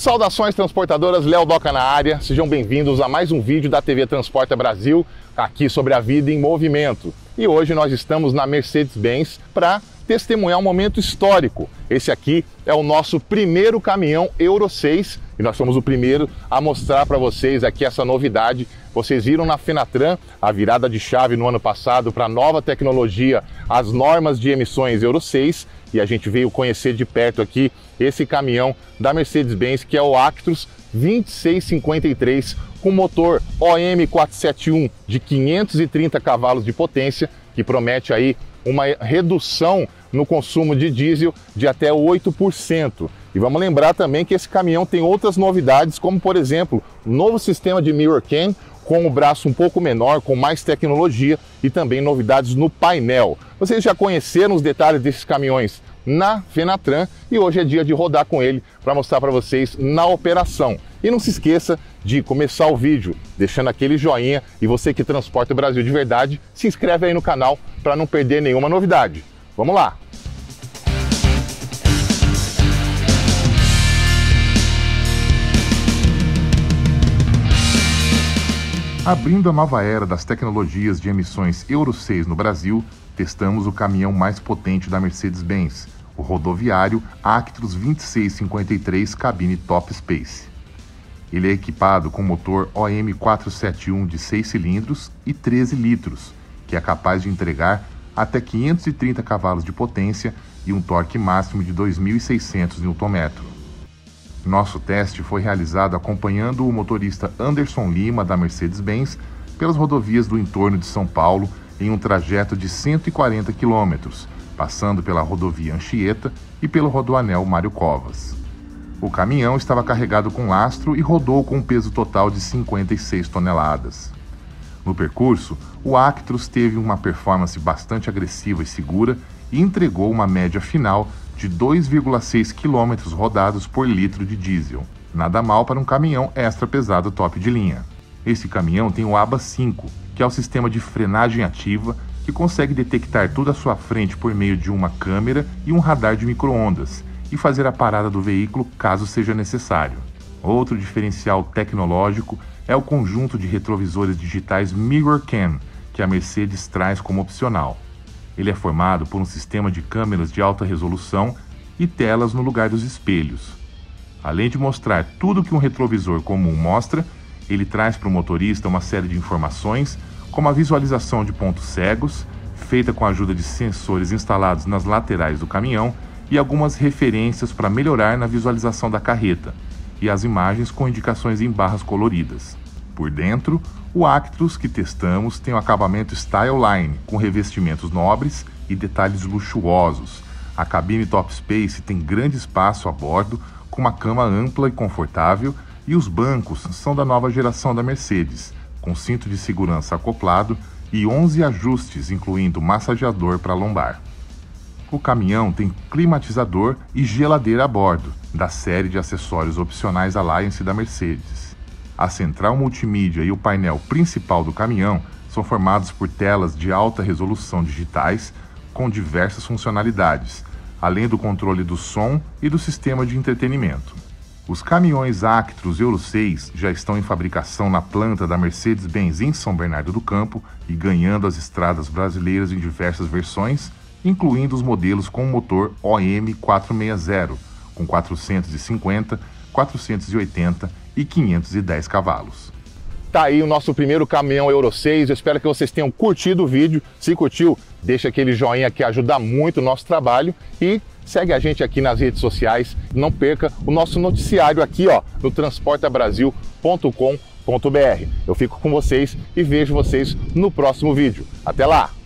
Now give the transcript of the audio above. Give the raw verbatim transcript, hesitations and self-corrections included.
Saudações transportadoras, Léo Doca na área, sejam bem-vindos a mais um vídeo da T V Transporta Brasil, aqui sobre a vida em movimento. E hoje nós estamos na Mercedes-Benz para testemunhar um momento histórico. Esse aqui é o nosso primeiro caminhão Euro seis e nós somos o primeiro a mostrar para vocês aqui essa novidade. Vocês viram na Fenatran a virada de chave no ano passado para a nova tecnologia, as normas de emissões Euro seis, e a gente veio conhecer de perto aqui esse caminhão da Mercedes-Benz, que é o Actros vinte e seis cinquenta e três, com motor O M quatrocentos e setenta e um de quinhentos e trinta cavalos de potência, que promete aí uma redução no consumo de diesel de até oito por cento. E vamos lembrar também que esse caminhão tem outras novidades, como por exemplo, um novo sistema de Mirror Cam, com o braço um pouco menor, com mais tecnologia, e também novidades no painel. Vocês já conheceram os detalhes desses caminhões na Fenatran e hoje é dia de rodar com ele para mostrar para vocês na operação. E não se esqueça de começar o vídeo deixando aquele joinha, e você que transporta o Brasil de verdade, se inscreve aí no canal para não perder nenhuma novidade. Vamos lá! Abrindo a nova era das tecnologias de emissões Euro seis no Brasil, testamos o caminhão mais potente da Mercedes-Benz, o rodoviário Actros vinte e seis cinquenta e três cabine Top Space. Ele é equipado com motor O M quatrocentos e setenta e um de seis cilindros e treze litros, que é capaz de entregar até quinhentos e trinta cavalos de potência e um torque máximo de dois mil e seiscentos newton-metros. Nosso teste foi realizado acompanhando o motorista Anderson Lima, da Mercedes-Benz, pelas rodovias do entorno de São Paulo em um trajeto de cento e quarenta quilômetros, passando pela rodovia Anchieta e pelo rodoanel Mário Covas. O caminhão estava carregado com lastro e rodou com um peso total de cinquenta e seis toneladas. No percurso, o Actros teve uma performance bastante agressiva e segura e entregou uma média final de dois vírgula seis quilômetros rodados por litro de diesel. Nada mal para um caminhão extra pesado top de linha. Esse caminhão tem o A B A cinco, que é o sistema de frenagem ativa que consegue detectar tudo à sua frente por meio de uma câmera e um radar de micro-ondas e fazer a parada do veículo caso seja necessário. Outro diferencial tecnológico é o conjunto de retrovisores digitais Mirror Cam, que a Mercedes traz como opcional. Ele é formado por um sistema de câmeras de alta resolução e telas no lugar dos espelhos. Além de mostrar tudo que um retrovisor comum mostra, ele traz para o motorista uma série de informações, como a visualização de pontos cegos, feita com a ajuda de sensores instalados nas laterais do caminhão, e algumas referências para melhorar na visualização da carreta, e as imagens com indicações em barras coloridas. Por dentro, o Actros que testamos tem um acabamento Styleline, com revestimentos nobres e detalhes luxuosos. A cabine Top Space tem grande espaço a bordo, com uma cama ampla e confortável, e os bancos são da nova geração da Mercedes, com cinto de segurança acoplado e onze ajustes, incluindo massageador para lombar. O caminhão tem climatizador e geladeira a bordo, da série de acessórios opcionais Alliance da Mercedes. A central multimídia e o painel principal do caminhão são formados por telas de alta resolução digitais com diversas funcionalidades, além do controle do som e do sistema de entretenimento. Os caminhões Actros Euro seis já estão em fabricação na planta da Mercedes-Benz em São Bernardo do Campo e ganhando as estradas brasileiras em diversas versões, incluindo os modelos com motor O M quatrocentos e sessenta, com quatrocentos e cinquenta, quatrocentos e oitenta e quinhentos e dez cavalos. Tá aí o nosso primeiro caminhão Euro seis, eu espero que vocês tenham curtido o vídeo. Se curtiu, deixa aquele joinha que ajuda muito o nosso trabalho e segue a gente aqui nas redes sociais. Não perca o nosso noticiário aqui, ó, no transporta brasil ponto com ponto br. Eu fico com vocês e vejo vocês no próximo vídeo. Até lá!